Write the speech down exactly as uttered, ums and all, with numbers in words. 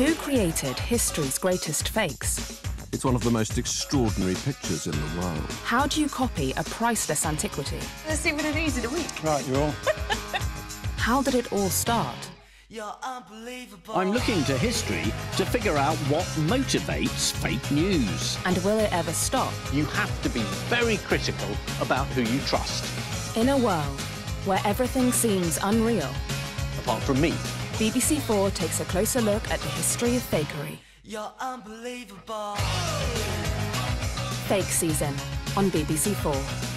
Who created history's greatest fakes? It's one of the most extraordinary pictures in the world. How do you copy a priceless antiquity? Let's see what it is in a week. Right, you all. How did it all start? I'm looking to history to figure out what motivates fake news. And will it ever stop? You have to be very critical about who you trust. In a world where everything seems unreal, Apart from me. B B C four takes a closer look at the history of fakery. You're unbelievable. Fake Season on B B C four.